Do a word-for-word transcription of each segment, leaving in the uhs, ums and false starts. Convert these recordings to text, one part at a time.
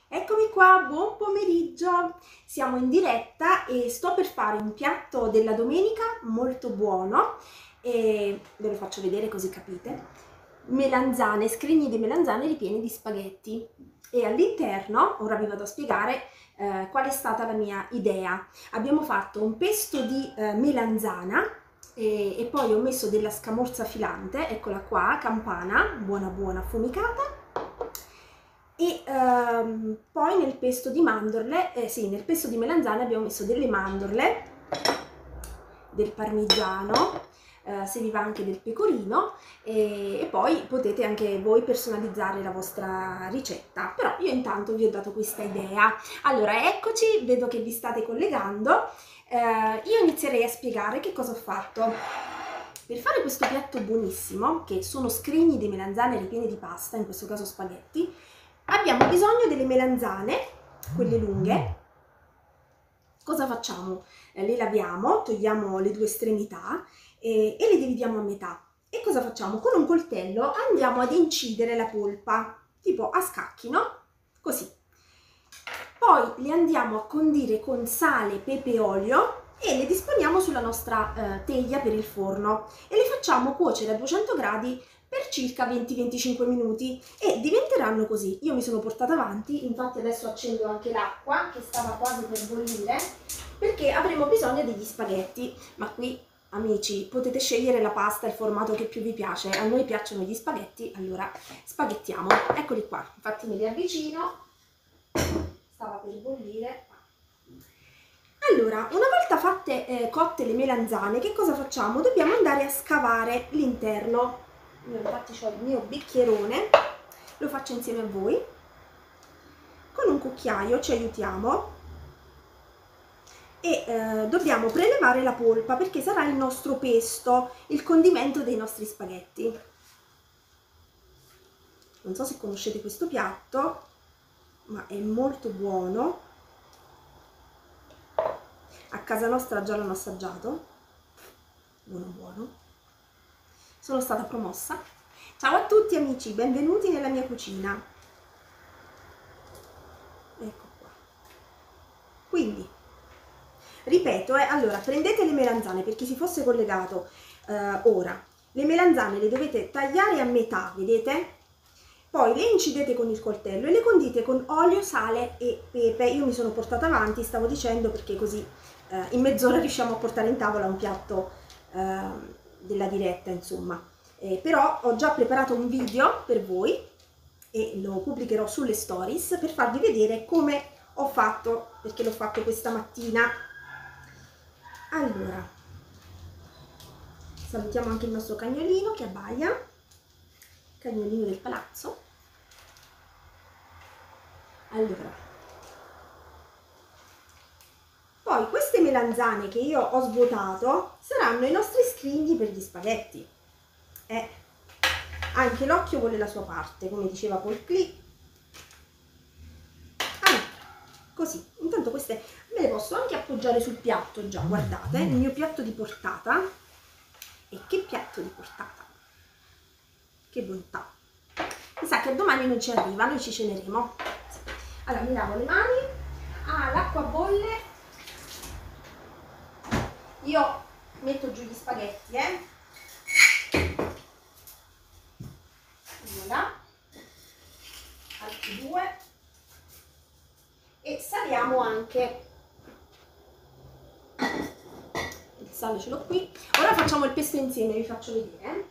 Eccomi qua, buon pomeriggio! Siamo in diretta e sto per fare un piatto della domenica molto buono e ve lo faccio vedere così capite. Melanzane, scrigni di melanzane ripiene di spaghetti e all'interno, ora vi vado a spiegare eh, qual è stata la mia idea. Abbiamo fatto un pesto di eh, melanzana e, e poi ho messo della scamorza filante, eccola qua, campana, buona buona affumicata. E ehm, poi nel pesto di mandorle, eh, sì, nel pesto di melanzane abbiamo messo delle mandorle, del parmigiano, eh, se vi va anche del pecorino e, e poi potete anche voi personalizzare la vostra ricetta, però io intanto vi ho dato questa idea. Allora eccoci, vedo che vi state collegando, eh, io inizierei a spiegare che cosa ho fatto. Per fare questo piatto buonissimo, che sono scrigni di melanzane ripiene di pasta, in questo caso spaghetti, abbiamo bisogno delle melanzane, quelle lunghe. Cosa facciamo? Eh, le laviamo, togliamo le due estremità e, e le dividiamo a metà. E cosa facciamo? Con un coltello andiamo ad incidere la polpa, tipo a scacchi, no? Così. Poi le andiamo a condire con sale, pepe e olio e le disponiamo sulla nostra eh, teglia per il forno e le facciamo cuocere a duecento gradi per circa venti venticinque minuti e diventeranno così. Io mi sono portata avanti, infatti adesso accendo anche l'acqua che stava quasi per bollire perché avremo bisogno degli spaghetti, ma qui amici potete scegliere la pasta, il formato che più vi piace. A noi piacciono gli spaghetti, allora spaghettiamo. Eccoli qua, infatti me li avvicino, stava per bollire. Allora, una volta fatte eh, cotte le melanzane, che cosa facciamo? Dobbiamo andare a scavare l'interno. Io infatti ho il mio bicchierone, lo faccio insieme a voi. Con un cucchiaio ci aiutiamo e eh, dobbiamo prelevare la polpa perché sarà il nostro pesto, il condimento dei nostri spaghetti. Non so se conoscete questo piatto, ma è molto buono. A casa nostra già l'hanno assaggiato, buono buono. Sono stata promossa. Ciao a tutti amici, benvenuti nella mia cucina. Ecco qua. Quindi, ripeto, eh, allora prendete le melanzane, per chi si fosse collegato eh, ora. Le melanzane le dovete tagliare a metà, vedete? Poi le incidete con il coltello e le condite con olio, sale e pepe. Io mi sono portata avanti, stavo dicendo, perché così eh, in mezz'ora riusciamo a portare in tavola un piatto eh, della diretta, insomma. Eh, però ho già preparato un video per voi e lo pubblicherò sulle stories per farvi vedere come ho fatto, perché l'ho fatto questa mattina. Allora, salutiamo anche il nostro cagnolino che abbaia, cagnolino del palazzo. Allora, poi queste melanzane che io ho svuotato saranno i nostri scrigni per gli spaghetti. Eh, anche l'occhio vuole la sua parte, come diceva Paul Klee. Allora, così, intanto queste me le posso anche appoggiare sul piatto già, guardate, il mio piatto di portata. E che piatto di portata! Che bontà! Mi sa che domani non ci arriva, noi ci ceneremo. Allora, mi lavo le mani. Ah, l'acqua bolle. Io metto giù gli spaghetti, eh. Voilà. Altri due. E saliamo anche. Il sale ce l'ho qui. Ora facciamo il pesto insieme, vi faccio vedere.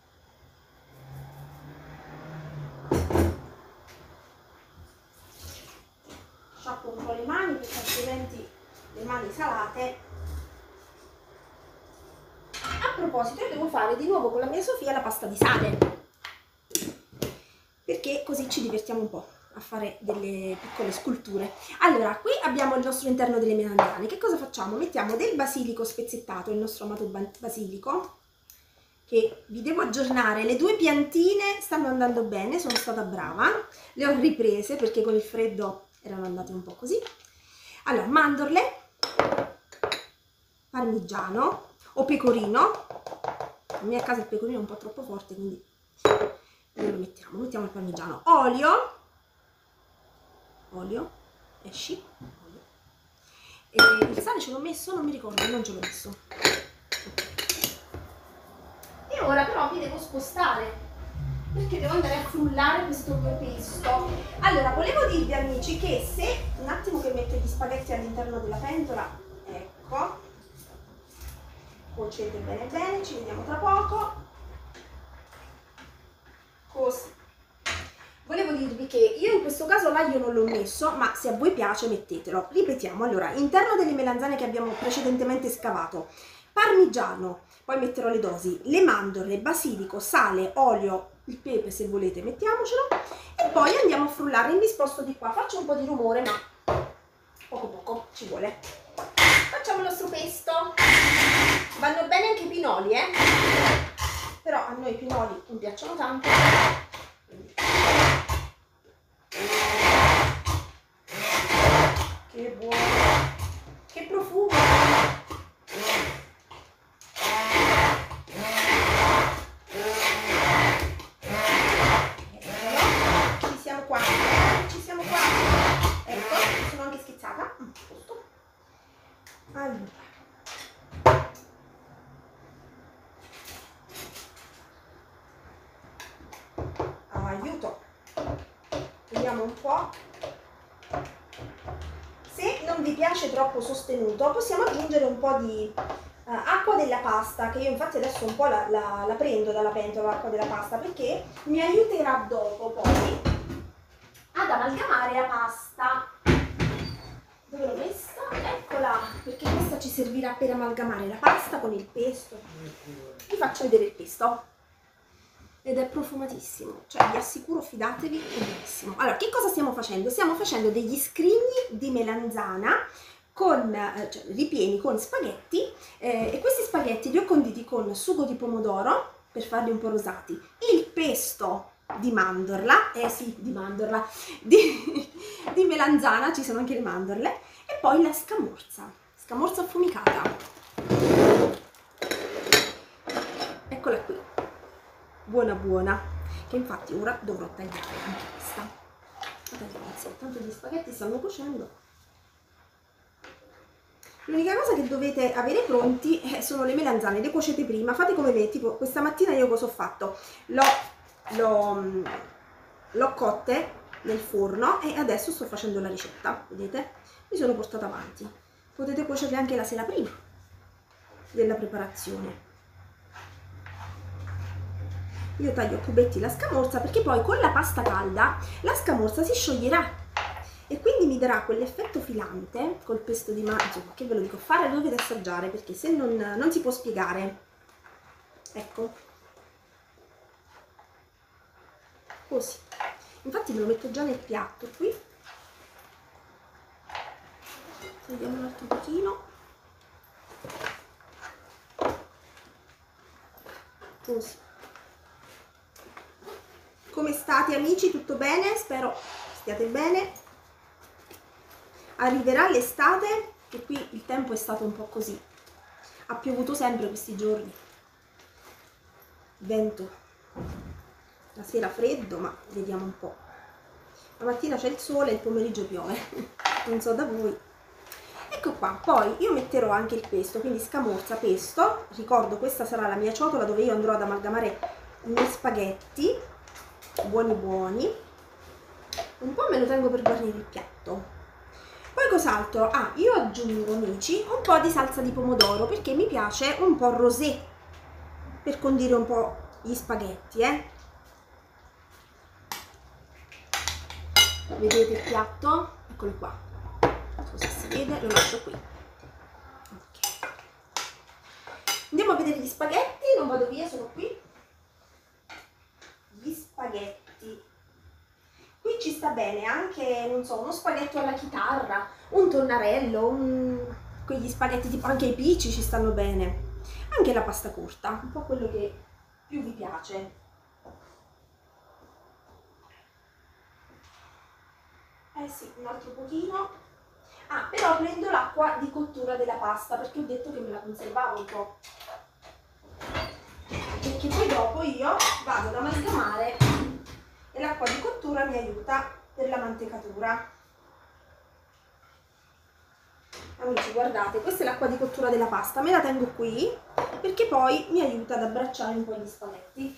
Sciacquo un po' le mani perché altrimenti le mani salate. A proposito, io devo fare di nuovo con la mia Sofia la pasta di sale, perché così ci divertiamo un po' a fare delle piccole sculture. Allora, qui abbiamo il nostro interno delle melanzane. Che cosa facciamo? Mettiamo del basilico spezzettato, il nostro amato basilico, che vi devo aggiornare, le due piantine stanno andando bene, sono stata brava, le ho riprese perché con il freddo erano andate un po' così. Allora, mandorle, parmigiano o pecorino. A me a casa il pecorino è un po' troppo forte, quindi noi lo mettiamo, mettiamo il parmigiano, olio, olio, esci, olio. E il sale ce l'ho messo? Non mi ricordo, non ce l'ho messo. E ora però mi devo spostare, perché devo andare a frullare questo mio pesto. Allora, volevo dirvi amici che se, un attimo che metto gli spaghetti all'interno della pentola, ecco, cuocete bene bene, ci vediamo tra poco, così. Volevo dirvi che io in questo caso l'aglio non l'ho messo, ma se a voi piace mettetelo. Ripetiamo, allora, interno delle melanzane che abbiamo precedentemente scavato, parmigiano, poi metterò le dosi, le mandorle, basilico, sale, olio, il pepe se volete mettiamocelo, e poi andiamo a frullare. Mi sposto di qua, faccio un po' di rumore, ma poco poco ci vuole. Facciamo il nostro pesto. Vanno bene anche i pinoli, eh? Però a noi i pinoli non piacciono tanto. Che buono, che profumo. Ci siamo qua, ci siamo qua. Ecco, mi sono anche schizzata. Giusto. Allora. Aiuto. Vediamo un po'. Se non vi piace troppo sostenuto, possiamo aggiungere un po' di uh, acqua della pasta, che io infatti adesso un po' la, la, la prendo dalla pentola, l'acqua della pasta, perché mi aiuterà dopo poi ad amalgamare la pasta. Dove l'ho messa? Eccola, perché questa ci servirà per amalgamare la pasta con il pesto. Vi faccio vedere il pesto. Ed è profumatissimo, cioè vi assicuro, fidatevi, è buonissimo. Allora, che cosa stiamo facendo? Stiamo facendo degli scrigni di melanzana con, eh, cioè, ripieni con spaghetti, eh, e questi spaghetti li ho conditi con sugo di pomodoro per farli un po' rosati, il pesto di mandorla, eh sì, di mandorla, di, di melanzana, ci sono anche le mandorle, e poi la scamorza, scamorza affumicata. Eccola qui. Buona buona, che infatti ora dovrò tagliare anche questa. Guardate, tanto gli spaghetti stanno cuocendo. L'unica cosa che dovete avere pronti sono le melanzane, le cuocete prima, fate come me, tipo questa mattina io cosa ho fatto? L'ho cotte nel forno e adesso sto facendo la ricetta, vedete? Mi sono portata avanti. Potete cuocerle anche la sera prima della preparazione. Io taglio a cubetti la scamorza perché poi con la pasta calda la scamorza si scioglierà e quindi mi darà quell'effetto filante col pesto di mandorla. Insomma, che ve lo dico, fare lo dovete assaggiare perché se non, non si può spiegare. Ecco, così. Infatti me lo metto già nel piatto qui. Vediamo un altro pochino. Così. Come state amici? Tutto bene? Spero stiate bene. Arriverà l'estate e qui il tempo è stato un po' così. Ha piovuto sempre questi giorni. Vento. La sera freddo, ma vediamo un po'. La mattina c'è il sole e il pomeriggio piove. Non so da voi. Ecco qua. Poi io metterò anche il pesto, quindi scamorza, pesto. Ricordo, questa sarà la mia ciotola dove io andrò ad amalgamare i miei spaghetti. Buoni buoni, un po' me lo tengo per guarnire il piatto. Poi cos'altro? Ah, io aggiungo amici un po' di salsa di pomodoro perché mi piace un po' rosé per condire un po' gli spaghetti, eh. Vedete il piatto? Eccolo qua, non so se si vede, lo lascio qui. Okay. Andiamo a vedere gli spaghetti, non vado via, sono qui. Gli spaghetti, qui ci sta bene anche, non so, uno spaghetto alla chitarra, un tonnarello, un... quegli spaghetti tipo, anche i pici ci stanno bene, anche la pasta corta, un po' quello che più vi piace. Eh sì, un altro pochino. Ah, però prendo l'acqua di cottura della pasta perché ho detto che me la conservavo un po'. Perché poi dopo io vado ad amalgamare e l'acqua di cottura mi aiuta per la mantecatura. Amici, guardate, questa è l'acqua di cottura della pasta, me la tengo qui perché poi mi aiuta ad abbracciare un po' gli spaghetti.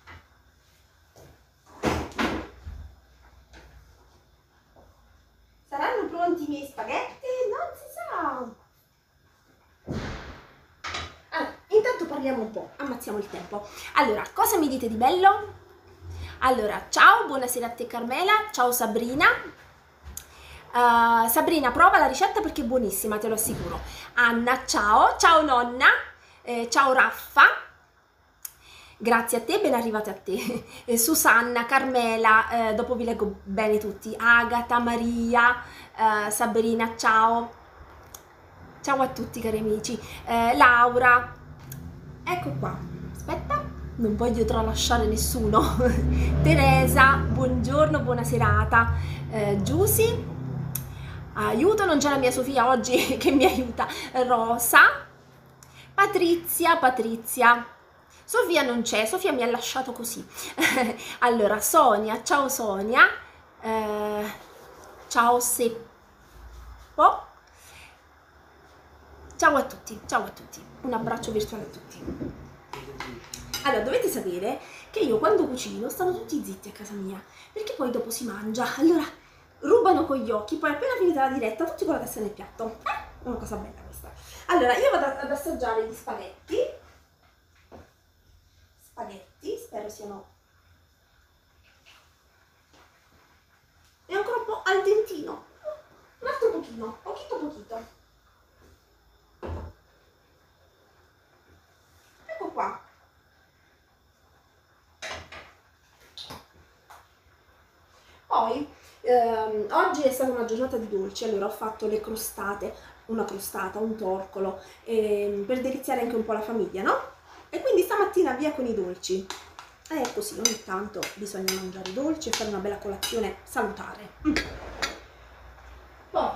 Saranno pronti i miei spaghetti? Non si sa! Allora, intanto parliamo un po', ammazziamo il tempo. Allora, cosa mi dite di bello? Allora, ciao, buonasera a te Carmela, ciao Sabrina. Uh, Sabrina, prova la ricetta perché è buonissima, te lo assicuro. Anna, ciao, ciao nonna, eh, ciao Raffa, grazie a te, ben arrivate a te. eh, Susanna, Carmela, eh, dopo vi leggo bene tutti. Agata, Maria, eh, Sabrina, ciao, ciao a tutti cari amici. eh, Laura, ecco qua, aspetta, non voglio tralasciare nessuno. Teresa, buongiorno, buona serata. eh, Giusy, aiuto, non c'è la mia Sofia oggi che mi aiuta. Rosa, Patrizia, Patrizia, Sofia non c'è, Sofia mi ha lasciato così. Allora, Sonia, ciao Sonia, eh, ciao Seppo, ciao a tutti, ciao a tutti, un abbraccio virtuale a tutti. Allora, dovete sapere che io quando cucino stanno tutti zitti a casa mia, perché poi dopo si mangia, allora rubano con gli occhi, poi appena finita la diretta tutti con la testa nel piatto. Eh, è una cosa bella questa. Allora, io vado ad assaggiare gli spaghetti. Spaghetti, spero siano... È ancora un po' al dentino. Un altro pochino, pochino pochino. Ecco qua. Poi, ehm, oggi è stata una giornata di dolci, allora ho fatto le crostate, una crostata, un torcolo, ehm, per deliziare anche un po' la famiglia, no? E quindi stamattina via con i dolci. E eh, così ogni tanto bisogna mangiare i dolci e fare una bella colazione salutare. Mm. Poi,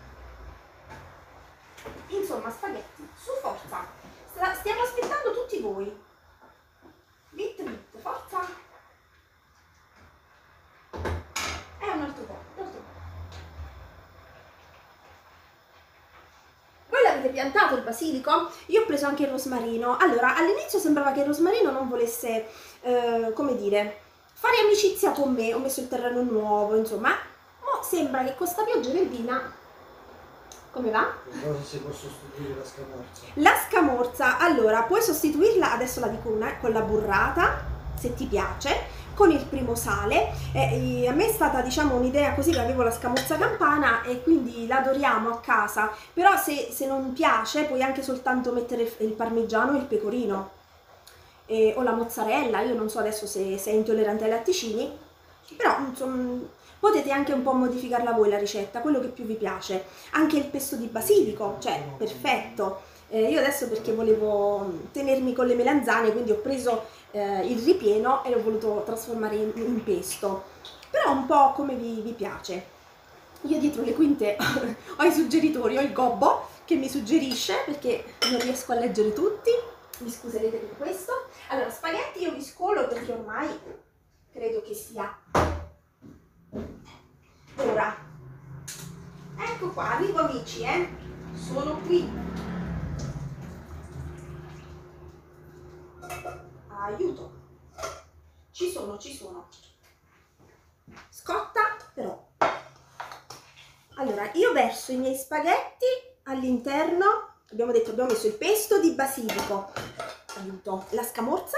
insomma, spaghetti, su forza. Stiamo aspettando tutti voi. Bit bit, forza. E un altro po', un altro po'. Voi l'avete piantato il basilico? Io ho preso anche il rosmarino. Allora, all'inizio sembrava che il rosmarino non volesse, eh, come dire, fare amicizia con me. Ho messo il terreno nuovo, insomma. Ma sembra che con sta pioggia verdina... Come va? Cosa si può sostituire la scamorza? La scamorza, allora, puoi sostituirla, adesso la dico una, con la burrata, se ti piace, con il primo sale. Eh, a me è stata, diciamo, un'idea così, che avevo la scamorza campana e quindi l'adoriamo a casa, però se, se non piace puoi anche soltanto mettere il, il parmigiano e il pecorino, eh, o la mozzarella. Io non so adesso se sei intollerante ai latticini, però insomma... Potete anche un po' modificarla voi la ricetta, quello che più vi piace. Anche il pesto di basilico, cioè perfetto. Eh, io adesso perché volevo tenermi con le melanzane, quindi ho preso eh, il ripieno e l'ho voluto trasformare in, in pesto. Però un po' come vi, vi piace. Io dietro le quinte ho i suggeritori, ho il gobbo che mi suggerisce perché non riesco a leggere tutti. Mi scuserete per questo. Allora, spaghetti io li scolo perché ormai credo che sia... Ora, ecco qua, arrivo amici, eh, sono qui. Aiuto, ci sono, ci sono. Scotta però. Allora, io verso i miei spaghetti all'interno, abbiamo detto, abbiamo messo il pesto di basilico, aiuto, la scamorza.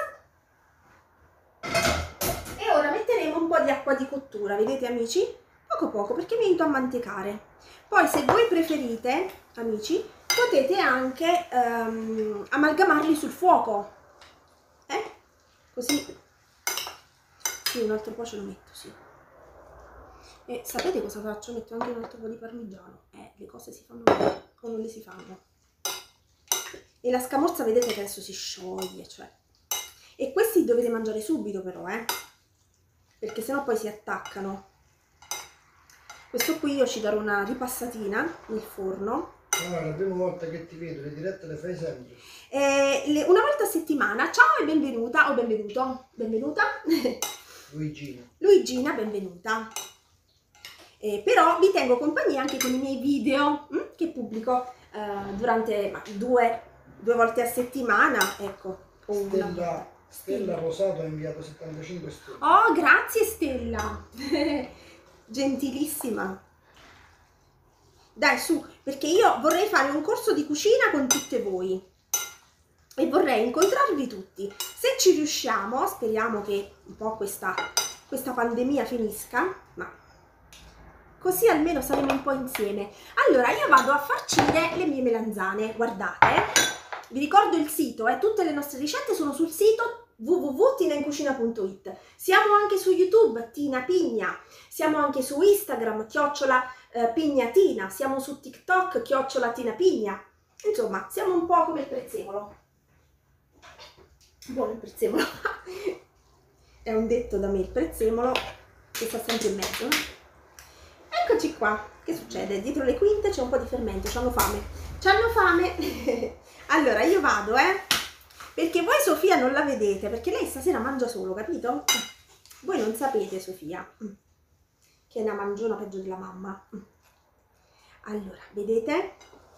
E ora metteremo un po' di acqua di cottura, vedete amici? Poco poco, perché mi aiuta a mantecare. Poi se voi preferite, amici, potete anche um, amalgamarli sul fuoco. Eh? Così. Sì, un altro po' ce lo metto, sì. E sapete cosa faccio? Metto anche un altro po' di parmigiano. Eh, le cose si fanno bene o non le si fanno. E la scamorza vedete che adesso si scioglie, cioè. E questi dovete mangiare subito però, eh. Perché sennò poi si attaccano. Questo qui io ci darò una ripassatina nel forno. Ah, è la prima volta che ti vedo, le dirette le fai sempre? Eh, le, una volta a settimana. Ciao e benvenuta, o benvenuto, benvenuta. Luigina. Luigina, benvenuta. Eh, però vi tengo compagnia anche con i miei video hm, che pubblico eh, durante ma, due, due volte a settimana, ecco. O Stella, una... Stella Rosato ha inviato settantacinque stelle. Oh, grazie Stella! Gentilissima. Dai, su, perché io vorrei fare un corso di cucina con tutte voi e vorrei incontrarvi tutti. Se ci riusciamo, speriamo che un po' questa, questa pandemia finisca, ma così almeno saremo un po' insieme. Allora, io vado a farcire le mie melanzane, guardate, vi ricordo il sito, eh, tutte le nostre ricette sono sul sito w w w punto tina in cucina punto it. Siamo anche su YouTube, Tina Pigna, siamo anche su Instagram, chiocciola eh, Pignatina, siamo su TikTok, chiocciola Tina Pigna. Insomma, siamo un po' come il prezzemolo. Buono il prezzemolo. È un detto da me, il prezzemolo che sta sempre in mezzo. Eccoci qua. Che succede? Dietro le quinte c'è un po' di fermento, c'hanno fame. C'hanno fame. Allora, io vado, eh. Perché voi Sofia non la vedete, perché lei stasera mangia solo, capito? Voi non sapete Sofia, che è una mangiona peggio della mamma. Allora, vedete?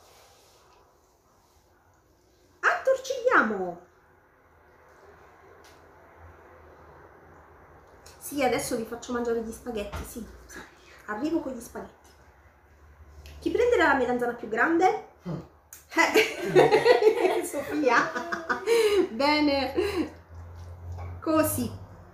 Attorcigliamo! Sì, adesso vi faccio mangiare gli spaghetti, sì, sì. Arrivo con gli spaghetti. Chi prenderà la melanzana più grande? Mm. Eh. Sofia! Bene! Così.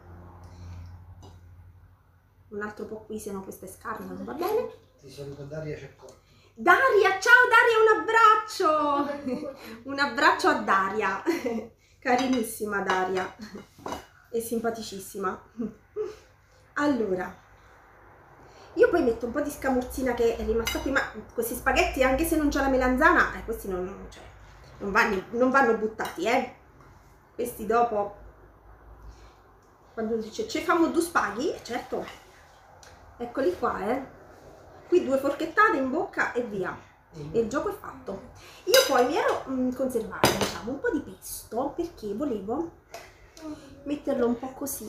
Un altro po' qui, se no questa è scarsa, non va bene. Ti saluto Daria Ceccotti. Daria, ciao Daria, un abbraccio! Un abbraccio a Daria. Carinissima Daria. E simpaticissima. Allora, io poi metto un po' di scamorzina che è rimasta qui, ma questi spaghetti, anche se non c'è la melanzana, eh, questi non, non, cioè, non, vanno, non vanno buttati, eh. Questi dopo, quando dice ci famo due spaghi, certo, eccoli qua, eh. Qui due forchettate in bocca e via. E il gioco è fatto. Io poi mi ero mh, conservata, diciamo, un po' di pesto, perché volevo metterlo un po' così.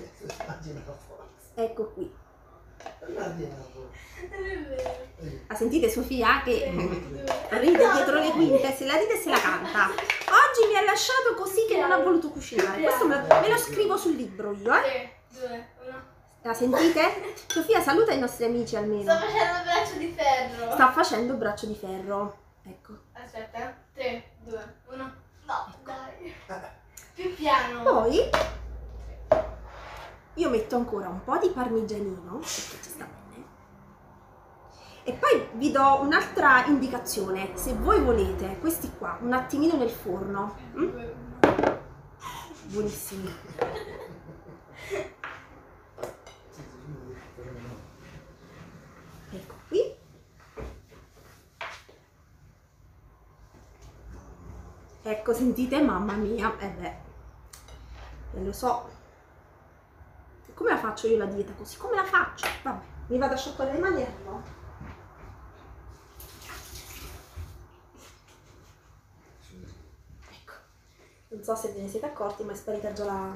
Ecco qui. Ah, sentite Sofia che ride dietro le quinte, se la ride e se la canta. Oggi mi ha lasciato così che non ha voluto cucinare. Questo me, me lo scrivo sul libro io, eh. La sentite? Sofia saluta i nostri amici almeno. Sto facendo il braccio di ferro. Sta facendo il braccio di ferro. Ecco. Aspetta, tre, due, uno. No, dai. Più piano. Poi io metto ancora un po' di parmigianino, perché ci sta bene. E poi vi do un'altra indicazione. Se voi volete, questi qua, un attimino nel forno. Mm? Buonissimi. Ecco qui. Ecco, sentite, mamma mia, eh beh, eh, lo so. Come la faccio io la dieta così? Come la faccio? Vabbè, mi vado a sciacquare le mani e arrivo. Ecco, non so se ve ne siete accorti, ma è sparita già la...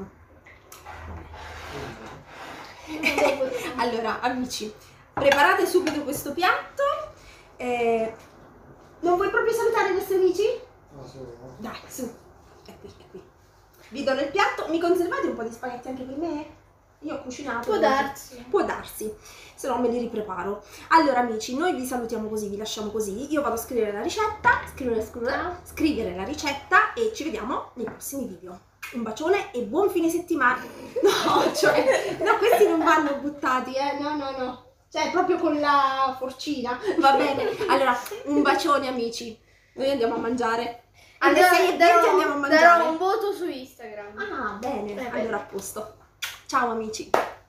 Vabbè. Allora, amici, preparate subito questo piatto. Eh, non vuoi proprio salutare i nostri amici? No, solo, no. Dai, su. È qui, è qui. Vi do nel piatto. Mi conservate un po' di spaghetti anche per me? Io ho cucinato. Può darsi. Può darsi, se no me li ripreparo. Allora amici, noi vi salutiamo così, vi lasciamo così. Io vado a scrivere la ricetta, scrivere, scrivere, scrivere la ricetta e ci vediamo nei prossimi video. Un bacione e buon fine settimana. No, cioè, no, questi non vanno buttati, eh, no, no, no. Cioè, proprio con la forcina, va bene. Allora, un bacione amici. Noi andiamo a mangiare. Alle sei e venti andiamo a mangiare. Darò un voto su Instagram. Ah, bene, Eh, allora a posto. Ciao amici.